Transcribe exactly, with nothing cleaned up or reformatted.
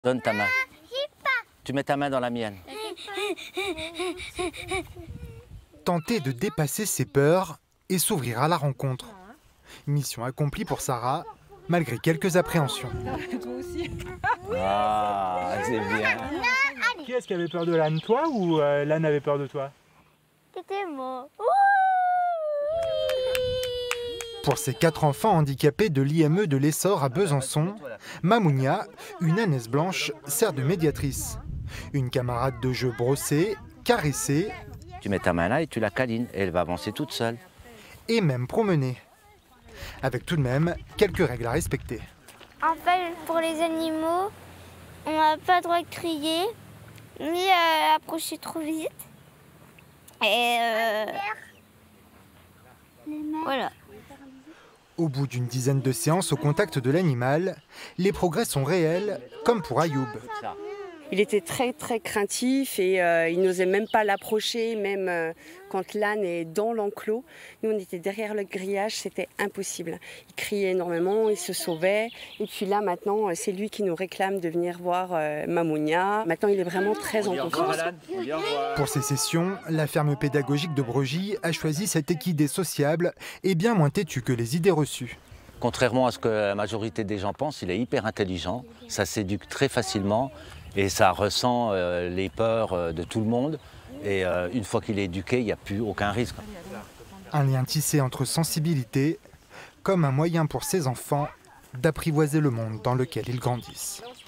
Donne ta main. Tu mets ta main dans la mienne. Tenter de dépasser ses peurs et s'ouvrir à la rencontre. Mission accomplie pour Sarah, malgré quelques appréhensions. Ah, c'est bien. Qui est-ce qui avait peur de l'âne, toi ou euh, l'âne avait peur de toi? C'était moi. Pour ces quatre enfants handicapés de l'I M E de l'Essor à Besançon, Mamounia, une ânesse blanche, sert de médiatrice. Une camarade de jeu brossée, caressée. Tu mets ta main là et tu la câlines et elle va avancer toute seule. Et même promenée. Avec tout de même quelques règles à respecter. En fait, pour les animaux, on n'a pas le droit de crier, ni euh, approcher trop vite. Et euh, voilà. Au bout d'une dizaine de séances au contact de l'animal, les progrès sont réels, comme pour Ayoub. Il était très très craintif et euh, il n'osait même pas l'approcher, même euh, quand l'âne est dans l'enclos. Nous on était derrière le grillage, c'était impossible. Il criait énormément, il se sauvait. Et puis là maintenant, c'est lui qui nous réclame de venir voir euh, Mamounia. Maintenant il est vraiment très en confiance. Pour ces sessions, la ferme pédagogique de Bregy a choisi cette équidé sociable et bien moins têtue que les idées reçues. Contrairement à ce que la majorité des gens pensent, il est hyper intelligent, ça s'éduque très facilement. Et ça ressent euh, les peurs euh, de tout le monde. Et euh, une fois qu'il est éduqué, il n'y a plus aucun risque. Un lien tissé entre sensibilité, comme un moyen pour ces enfants d'apprivoiser le monde dans lequel ils grandissent.